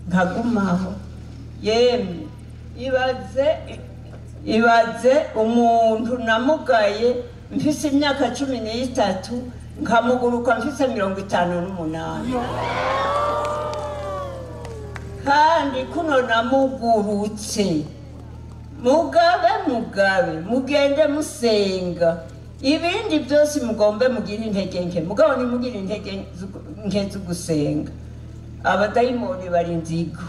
nkagumaho yemwe ibaze umuntu namugaye mfise imyaka 13 nkamuguruka mfise 58 kandi kuno namugurutse mugabe mugende musenga ibindi byose mugombe mugira intege nke mugabo ni mugira intege nke zo gusenga abadayimoni bari nzigo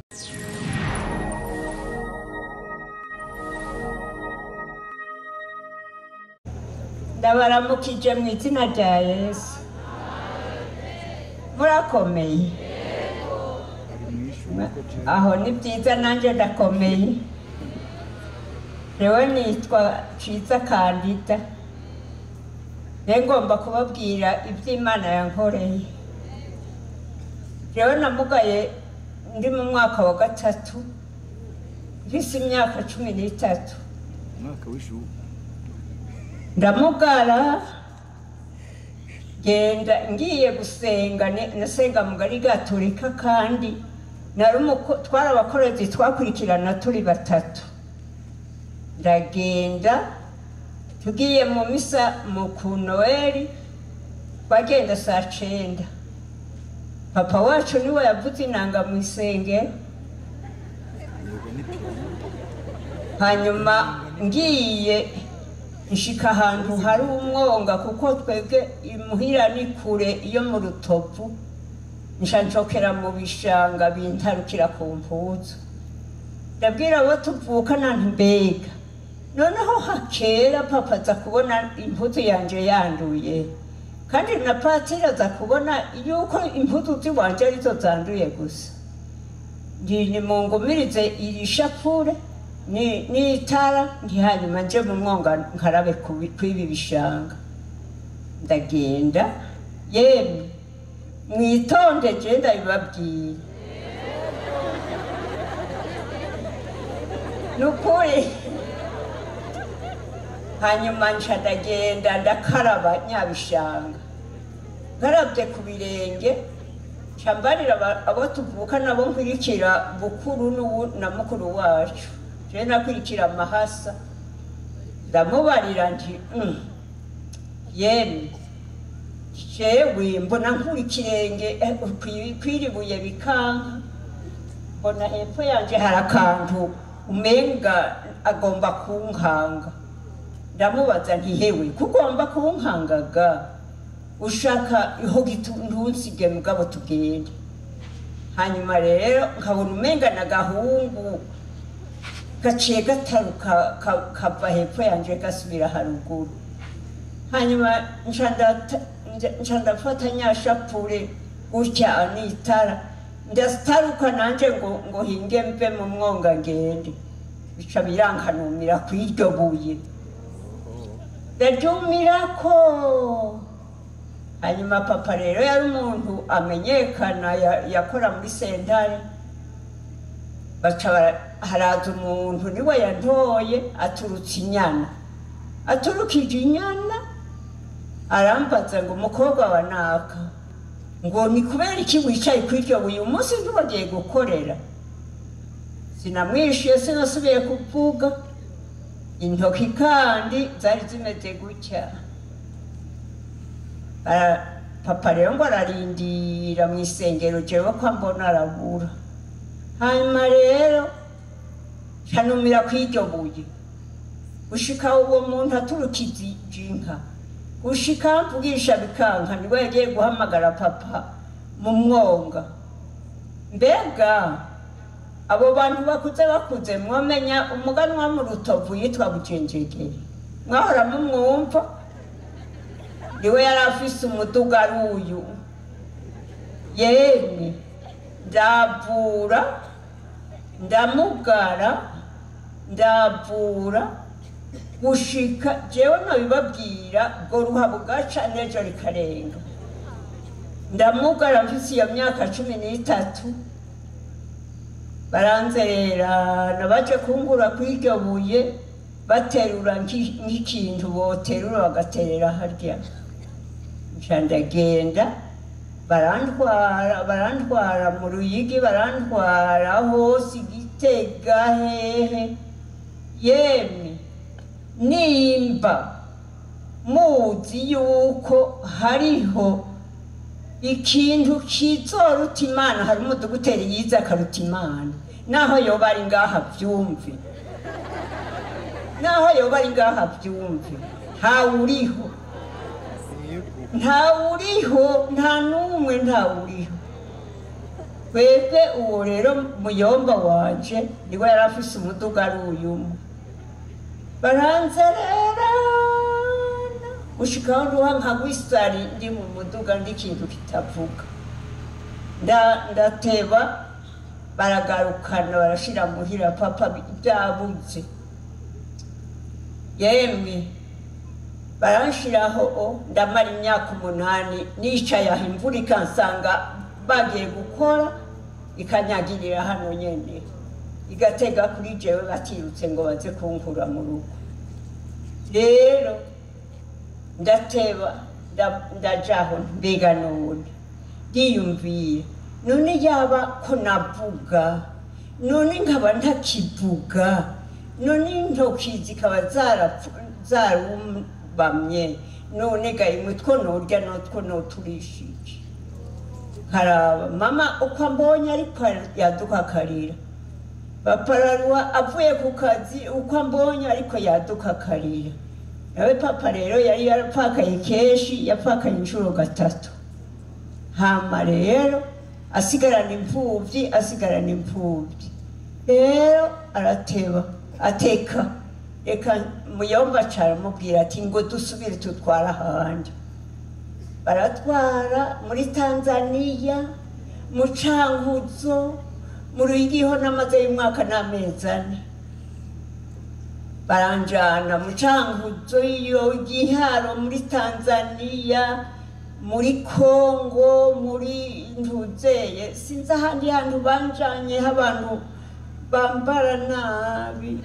ndabaramukije mu izina rya Yesu murakomeye aho ni byiza nanjye ndakomeye rewe nitwa Ciza Kandida ngomba kubabwira iby'Imana yankoreye rewe namugaye ndi mu mwaka wa 3 mfise imyaka 13 mwaka w'ishuri ndamugara genda ngiye gusenga nasenga mu gari gatolika kandi twarabakorezi twakurikirana turi 3 ndagenda tugiye mu misa mu kunoeli bagenda saa 9 papa wacu niwe yavuze inanga mu isengero hanyuma ngiye nshika ahantu hari umwonga kuko twebwe imuhira ni kure iyo mu Rutovu nshanjokera mu bishanga bintarukira ku mpuzu ndabwira abo tuvukana mbega noneho hakera papa aza kubona impuzu yanje yanduye kandi na patira aza kubona yuko impuzu ziwanje arizo zanduye gusa ndi mungumirize iri shapure ni itara hanyuma nje mu mwonga nkarabe kwibi bishanga ndagenda yemwe mwitonde je ndabibabwiye nukuri hanyuma ndagenda ndakaraba nyabishanga nkarabye ku birenge cambarira abo tuvuka nabo nkurikira bukuru na mukuru wacu je nakurikira amahasa ndamubarira nti yemwe jewe mbona nkurikirenge kwiribuye bikanka mbona hepfo yanje harakantu umenga agomba kunkanga ndamubaza nti hewe kugomba kunkangaga ushaka iho gitundunzige mugabo tugende hanyuma rero nkabona umenga na gahungu gaciye gataruka kava hepfo yanje gasubira haruguru hanyuma ncandafata nyashapure gutya anitara ndasitaruka nanje ngo hinge mve mu mwonga ngende bica birankanumira kw'iryo buye ndajumirako hanyuma papa rero yari umuntu amenyekana yakora muri sentare baca haraza umuntu niwe yantoye aturutse inyana aturukije inyana arambaza ngo umukobwa wa naka ngo ni kubera iki wicaye kw'iryo buye umunsi ntiwagiye gukorera sinamwishuye sinasubiye kuvuga intoki kandi zari zimeze gutya papa rero ngo ararindira mu isengero jewe ko mbona arabura hanyuma rero canumira kw'iryo buye gushika uwo muntu aturukije inka gushika mvugisha bikanka niwe yagiye guhamagara papa mu mwonga mbega abo bantu bakuze mwamenya umuganwa mu Rutovu yitwa Bucenjegere mwahora mumwumva niwe yari afise umuduga uyu yemwe ndavura ndamugara ndavura gushika jewe nabibabwira ngo ruha bugaca nejo rikarenga ndamugara mfise iyo myaka 13 baranzerera nabaje kungura kw'iryo buye baterura nk'ikintu boterura bagaterera harya ndagenda barantwara mu Ruyigi, barantwara hose Igitega hehe. Yemwe nimba muzi yuko hariho ikintu kizoruta Imana, hari umudogiteri yize akaruta Imana, naho yoba ari ngaha byumve, naho yoba ari ngaha byumve, ntawuriho, nta n'umwe ntawuriho. Twebwe uwo rero muyomba wanje niwe yari afise umuduga ari uyumwe, baranzerera gushikaho nduha nka gwisari ndi mu muduga ndi ikintu kitavuga, ndateba baragarukana barashira muhira papa byabuze. Yemwe baranshiraho ndamara imyaka 8 nicaye aho imvura ikansanga bagiye gukora ikanyagirira hano nyene igatega kuri jewe batirutse ngo baze kunkura mu rugo. Rero ndateba ndajaho mbega none ndiyumvira none yaba ko navuga, none nkaba ntakivuga, none intoki zikaba zarumbamye, none ga imwe two norya notwo noturishije. Karaba mama uko ambonye ariko yaduka akarira, papa avuye ku kazi uko ambonye ariko yaduka akarira. Nawe papa rero yari yarapfakaye keshi, yapfakaye inshuro 3. Hama rero asigarana imfuvyi. Rero arateba ateka, reka muyomba caramubwira ati ngo dusubire tutwara ahandi. Baratwara muri Tanzania, mu Cankuzo, mu Ruyigi ho namaze y'umwaka n'amezi 4. Baranjana mu Cankuzo iyo Giharo muri Tanzania, muri Kongo, muri Ntuzeye, sinzi ahandi hantu banjanye abantu bambara nabi.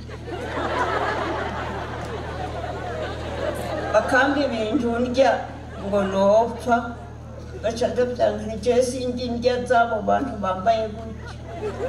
Bakambi ibintu ndya ngo nopfa, gaca ndavyanka nije singi ndya zabo bantu bambaye gutya.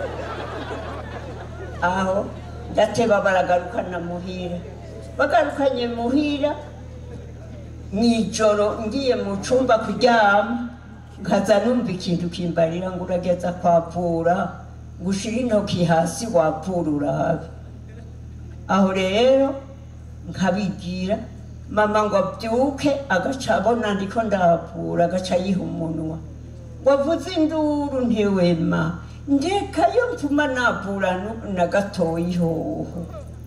Aho ndateba baragarukana muhira, bagarukanye muhira mwijoro ngiye mu cumba kuryama, nkaza numva ikintu kimbarira ngo urageza kwavura, gushira intoki hasi wavura urabe. Aho rero nkabigira mama ngo abyuke agaca abona ndiko ndavura, agaca yiha umunwa wavuze induru ntiwema, ndekayo mvuma navura na gatoyi hoho.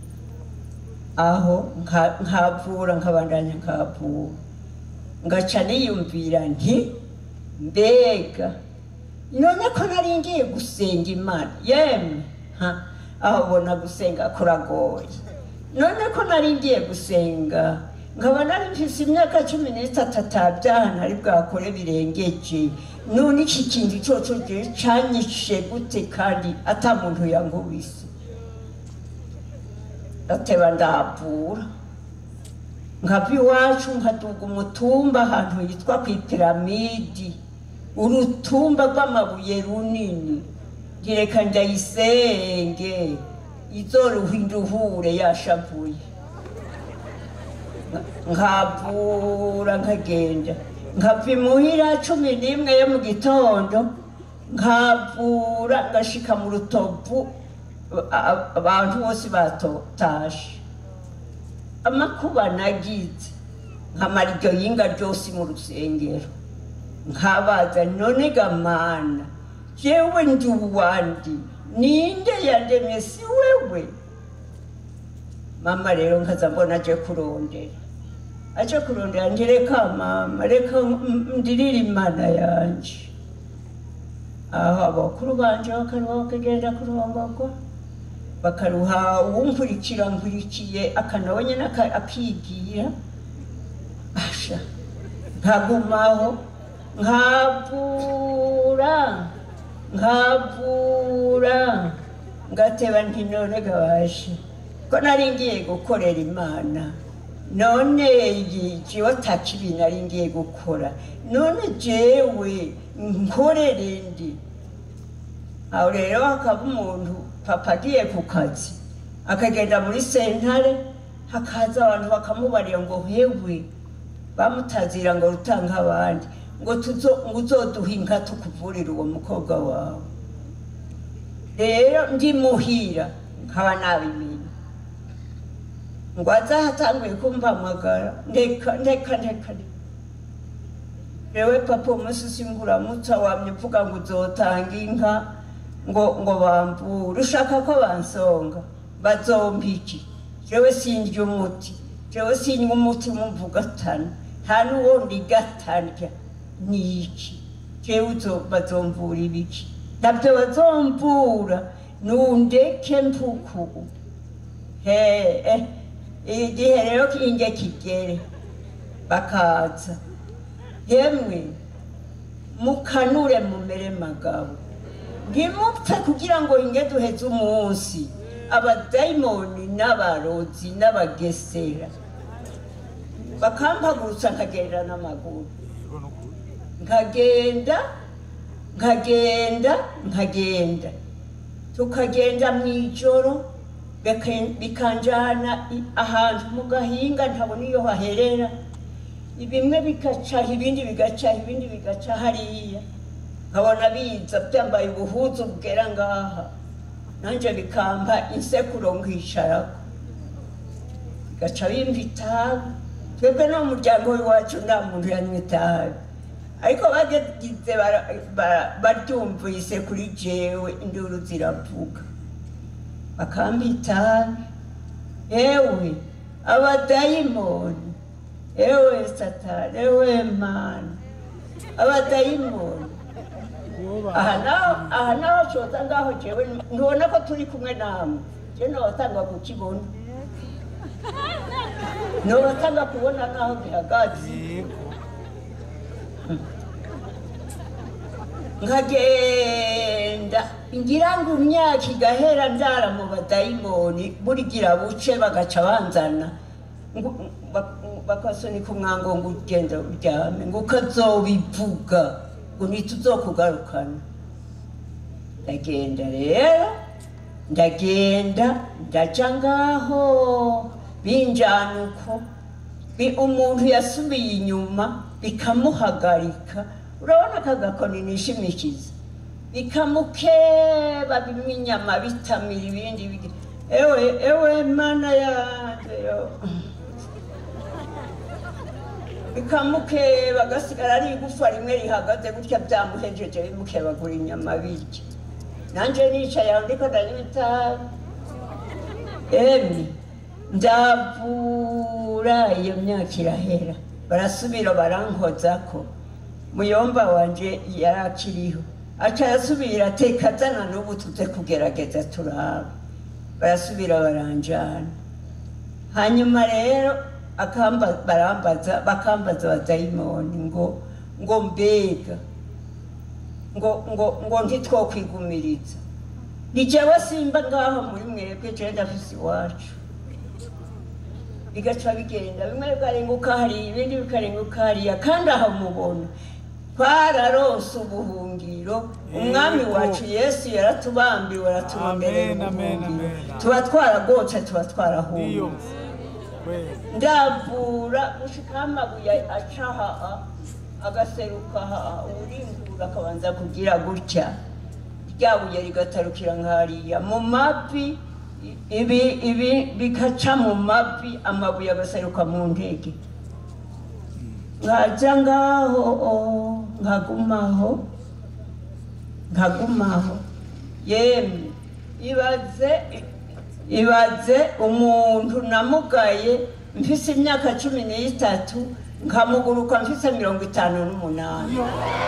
Aho nkavura nkabandanya nkavura, ngaca niyumvira nti mbega none ko nari ngiye gusenga Imana. Yemwe aho bona gusenga kuragoye, none ko nari ngiye gusenga nkaba nari mfise imyaka 13 byahana ari bwakore birengeje, none iki kintu coco je canyishe gute kandi ata muntu yankubise. Ateba ndavura nkava iwacu nkaduga umutumba ahantu yitwa kw'ipiramidi, urutumba rw'amabuye runini, ngireka ndayisenge izoruhinduhure yashavuye. Nkavura nkagenda, nkava imuhira 11 yo mu gitondo, nkavura ngashika mu Rutovu abantu bose batotashe. Amakuba nagize nkamara iryo yinga ryose mu rusengero, nkabaza none gamana jewe ndi uwandi, ninde yandemye si wewe? Mama rero nkaza mbona aje kurondera ndireka mama reka ndirira Imana yanje. Aho abakuru banje bakaruha kugenda kurongorwa, bakaruha uwumvurikira nkurikiye akanawe nyene akigira. Asha nkagumaho nkavura ngateba nti none gabashe ko nari ngiye gukorera Imana, none jiwe atakibi nari ngiye gukora none jewe nkorere ndi aho rero hakaba umuntu papa agiye ku kazi akagenda muri sentare hakaza abantu bakamubarira ngo hewe bamutazira ngo rutanga abandi ngo uzoduha inka tukuvurira uwo mukobwa wawe rero ndi muhira nkaba nabimenye ngo azahatanguye kumpamagara ndeka rewe papa umunsi singuramutsa wamye uvuga ngo uzotanga inka ngo bambure ushaka ko bansonga bazompiki rewe sindya umuti rewe sinywa umuti mumvugatana nta n'uwundi gatarya niki rewe bazomvura ibiki nabyo bazomvura nundeke mpuku igihe rero kinge kigere bakaza yemwe mukanure mumere magabo ngimupfe kugira ngo inge duheze umunsi abadayimoni n'abarozi n'abagesera bakampagurutsa nkagenda n'amaguru nkagenda tukagenda mw'ijoro bikanjana ahantu mu gahinga ntabona iyo haherera bimwe bigacaha ibindi bigacaha ibindi bigaca hariya nkabona biza byambaye ubuhuzu bwera ngaha nanje bikampa insekuro nkisharako bigaca bimva itabi twebwe no mu muryango w'iwacu nta muntu yanywa itabi ariko bagize baryumvise kuri jewe induru ziravuga bakampa itabi ewe abadayimoni ewe satani ewe mana abadayimoni aha naho coza ngaho jewe ntubona ko turi kumwe namwe je nowatanga kukibona nowatanga kubona naho bihagaze nkagenda ngira ngo imyaka igahera ndara mu badayimoni burigira buce bagaca banzana bakasunika umwango ngo ugenda uryame ngo ukazobivuga ngo ntituzokugarukana ndagenda rero ndaja ngaho binjana uko umuntu yasubiye inyuma bikamuhagarika urabona akagakoni nishimikiza bikamukeba bimwe inyama bitamira ibindi ewe mana yanjye yo bikamukeba agasigara ari igufa rimwe rihagaze gutya byamuhejeje bimukebagura inyama birya nanje nicaye aho ndiko ndanywa itabi ndavura iyo myaka irahera barasubira barankozako muyomba wanje yarakiriho aca yasubira ateka zana n'ubu tuze kugerageza turaba barasubira baranjana hanyuma rero bakambaza abadayimoni ngo mbega ngo ntitwokwigumiriza ni jewe simba ngaho muri mwebwe jewe ndafise iwacu bigaca bigenda bimwe bikarenguka hariya ibindi bikarenguka hariya kandi aho mubona twararonse ubuhungiro umwami wacu yesu yaratubambiwe aratubomerera ubuhungiro tuba twaragoce tuba twarahunze ndavura gushika amabuye acaha agaseruka uringura akabanza kugira gutya ryabuye rigatarukira nkariya mu mavi ibi bikaca mu mavi amabuye agaseruka mu ntege ngaja ngaho nkagumaho yemwe ibaze umuntu namugaye mfise imyaka 13 nkamuguruka mfise 58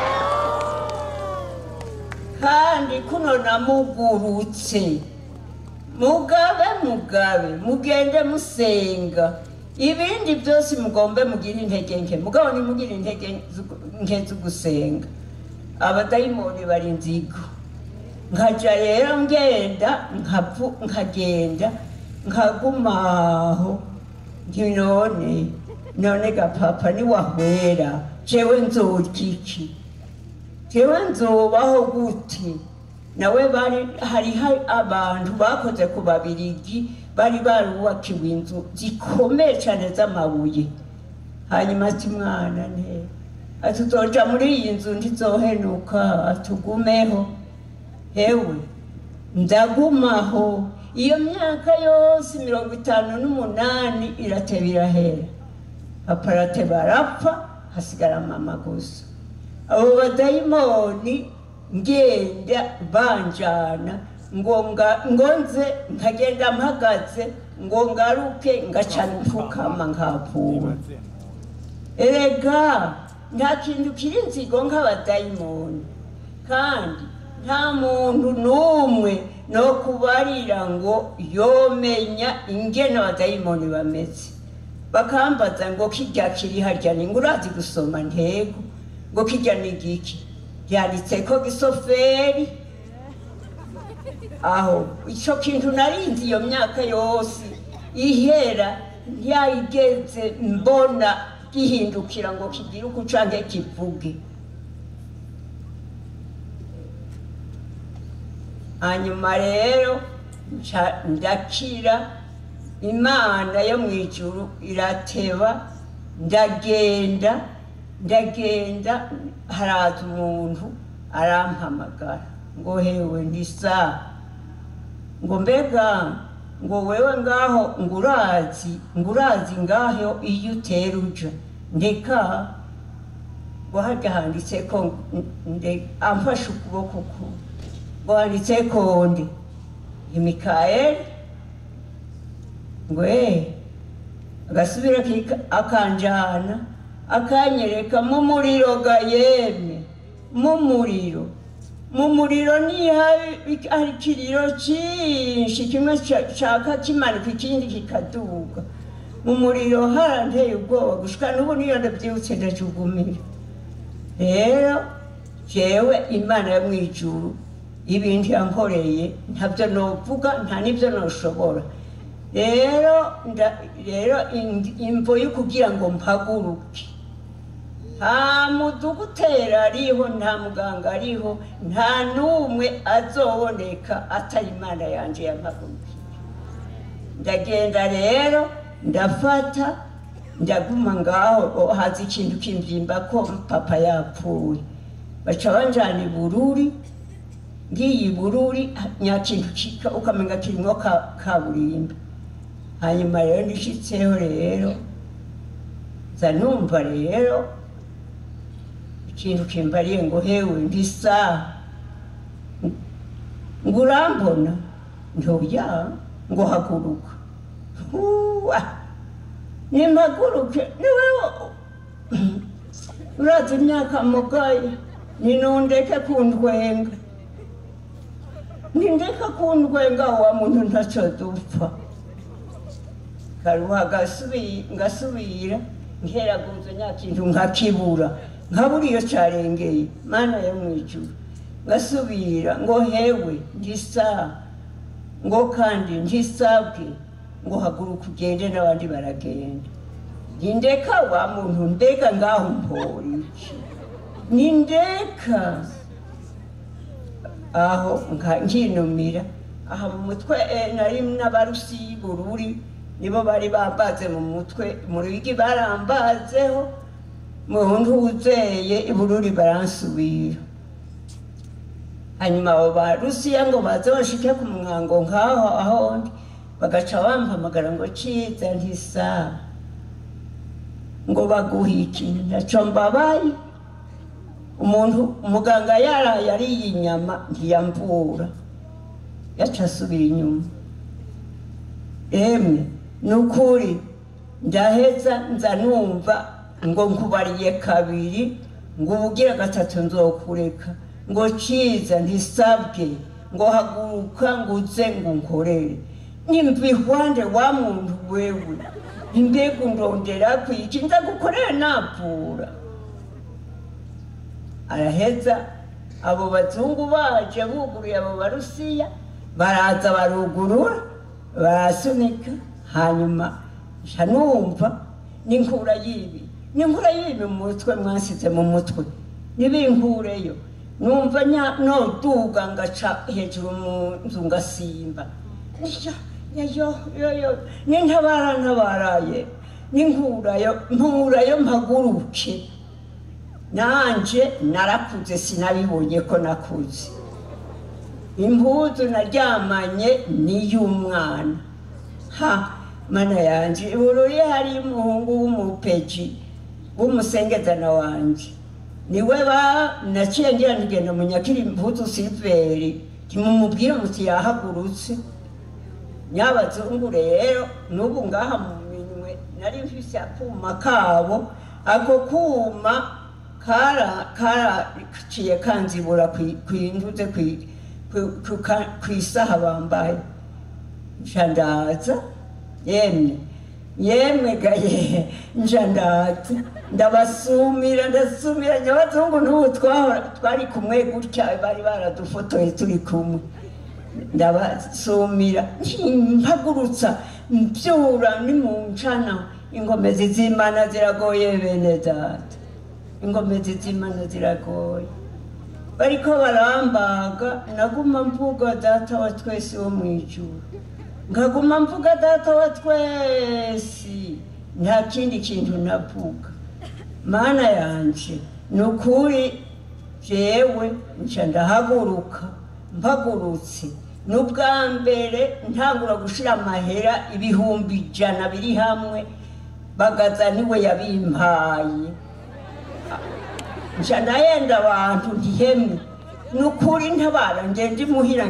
kandi kuno namugurutse mugabe mugende musenga ibindi byose mugombe mugira intege nke mugabo ni mugira intege nke zo gusenga abadayimoni bari nzigo nkaja rero nkagenda nkagumaho none ga papa ni wahwera jewe nzokiki jewe nzobaho gute nawe hari abantu bakoze ku Babirigi bari barubakiwe inzu zikomeye cyane z'amabuye hanyuma ati mwana nte atuzoja muri iyi nzu ndizohenuka atugumeho hewe ndagumaho iyo myaka yose 58 irateba irahera papa arateba arapfa hasigara mama gusa abo badayimoni ngenda banjana ngonze nkagenda mpagaze ngo ngaruke ngacana mfukama nkapfuwe erega nta kintu kiri nzigo nk'abadayimoni kandi nta muntu n'umwe no kubarira ngo yomenya ingene abadayimoni bameze bakambaza ngo kijya kiri harya ni ngurazi gusoma ntego ngo kijya ni giki yanditse ko gisoferi aho ico kintu narinzi iyo myaka yose ihera ntiyayigeze mbona gihindukira ngo kigira uko canke kivuge hanyuma rero ndakira imana yo mwijuru irateba ndagenda haraza umuntu arampamagara ngo hewe ndisa ngo mbega ngo wewe ngaho ngurazi ngaho iyo utera uja ndeka ngo harya handitse ko amfashe ukuboko ku ngo handitse ko ndi Mikaeli ngo agasubira akanjana akanyereka mu muriro ga yemwe mu muriro ni hari kiriro cyinshi kimwe cyaka kimanuka ikindi kikaduga mu muriro haranteye ubwoba gushika n'ubu niyo ndabyibutse ndajugumira rero jewe imana yo mwijuru ibintu yankoreye ntabyo novuga nta nibyo noshobora rero imvo yo kugira ngo mpaguruke nta mudugutera ariho nta muganga ariho nta n'umwe azoboneka atari imana yanje yampagurukiye ndagenda rero ndafata ndaguma ngaho haza ikintu kimbyimba ko papa yapfuye baca banjana i Bururi ngiye i Bururi nyakintu kika ukamenga kirimo kaburimbi hanyuma rero ndishitseho rero zanumva rero ikintu kimbariye ngo hewe ndisa ngurambona ntoya ngo haguruka nimpaguruke niwewe urazi imyaka mugaye ninundeke kundwenga nindeka kundwenga wa muntu ntacyo dupfa karuha ngasubira nkeraguzo nyakintu nkakibura nkabura iyo carengeye mana yo mwijuru ngasubira ngo hewe ndisa ngo kandi ndisabwe ngo haguruka ugende n'abandi baragenda nindeka wa muntu ndeka ngaho mpori nindeka aho nkinumira aha mu mutwe nari n'abarusi y'Bururi nibo bari bambaze mu mutwe mu Ruyigi barambazeho mu ntuzeye i Bururi baransubira hanyuma abo barusiya ngo baze bashike ku mwango nkaho aho bagaca bampamagara ngo ciza ntisa ngo baguhiki ntaco mbabaye umuntu umuganga yari inyama ntiyamvura yaca asubira inyuma nukuri ndaheza nza numva ngo nkubariye kabiri ngo ubugira gatatu nzokureka ngo ciza ntisabwe ngo haguruka nguze ngo nkorere nimbihwande wa muntu wewe imbega ndondera kwiki nza gukorera napfura araheza abo bazungu baje buguruye abo barusiya baraza barugurura barasunika hanyuma numva n'inkura y'ibi mu mutwe mwasize mu mutwe nibinkureyo numva noduga ngaca hejuru mu nzu ngasimba yo nintabaraye nkurayo mpaguruke nanje narakuze sinabibonye ko nakuze impuzu naryamanye niy'umwana mana yanje ibururi hari umuhungu w'umupeji w'umusengezana wanje niwe naciye ngira nigenda munyakiri impuzu Silveri kimumubwire muti yahagurutse nyabazungu rero n'ubu ngaha mu minwe nari mfise akuma kabo ako kuma karaciye kanzibura kwinduze kwisaha bambaye nshandaza yemwe gaye nshandaza ndasumira nyabazungu n'ubu twari kumwe gutya bari baradufotoye turi kumwe ndabasumira mpagurutsa mbyura nimuncana ingomezi z'Imana ziragoye bene data ingomezi z'Imana ziragoye bariko barambaga naguma mvuga data wa twese wo mwijuru nkaguma mvuga data wa twese nta kindi kintu navuga mana yanje nukuri jewe nca ndahaguruka mpagurutse n'ubwa mbere ntangura gushira amahera 100 biri hamwe bagaza niwe yabimpaye nca ndayenda abantu ntihemwe nukuri ntabara ngende muhira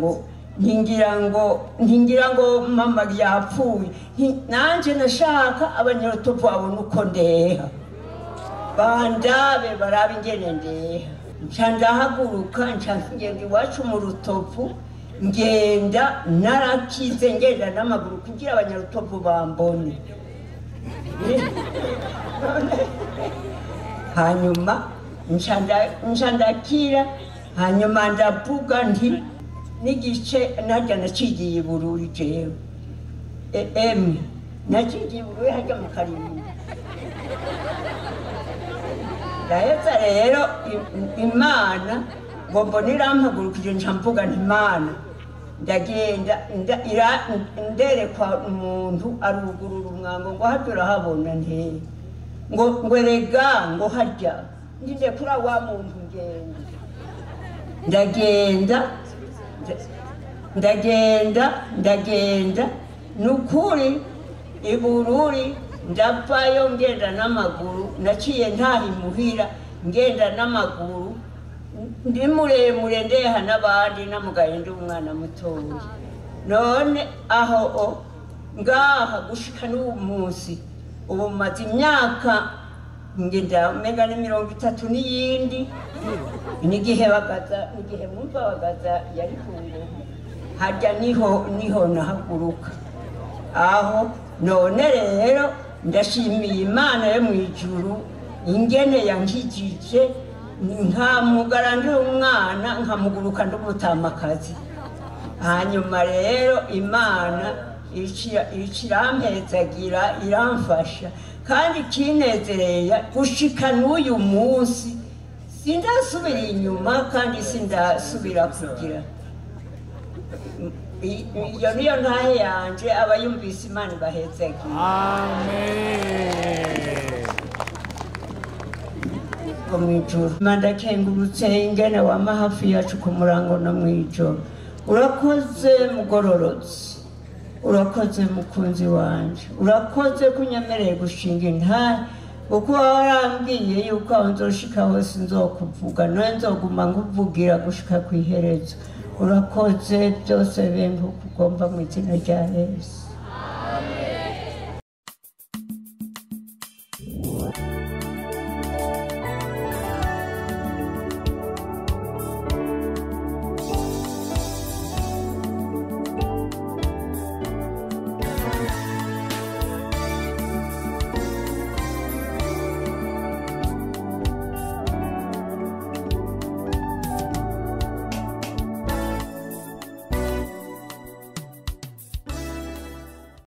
ntingira ngo mama yapfuye nanje nashaka abanyarutovu babona uko ndeha bandabe barabe ingene ndeha nca ndahaguruka nca ngenda iwacu mu Rutovu ngenda narakize ngenda n'amaguru kugira abanyarutovu bambone hanyuma nca ndakira hanyuma ndavuga nti n'igice narya nacigiye Bururi jewe nacigiye Bururi harya mu Karimbi ndaheza rero Imana ngo mbona irampagurukije nca mvuga nti Imana ndagenda nderekwa umuntu arugurura umwango ngo harya urahabona nteye ngo rega ngo harya ndinde kuri wa muntu ndagenda nukuri ibururi ndavayo ngenda n'amaguru naciye ntahimuhira ngenda n'amaguru ndi muremure ndeha n'abandi namugaye ndi umwana mutoya none aho ngaha gushika n'ubu munsi ubu maze imyaka ngenda mega ni 30 n'iyindi n'igihe mwumva bagaza yari kungo harya niho nahaguruka aho none rero ndashimiye Imana yo mwijuru ingene yankijije nkamugara ndi umwana nkamuguruka ndumutamakazi hanyuma rero Imana irampezagira iramfasha kandi kinezereye gushika n'uyu munsi sindasubira inyuma kandi sindasubira kugira iyo niyo ntahe yanje abayumvise Imana bahezagira mwijuru mandakengurutse ingene wama hafi yacu ku murango no mwijoro urakoze mugororotse urakoze mukunzi wanje urakoze kunyemereye gushinga intare kuko warambwiye yuko aho nzoshika hose nzokuvuga nawe nzoguma nguvugira gushika kw'iherezo urakoze byose bintu kugomba mu izina rya Yesu.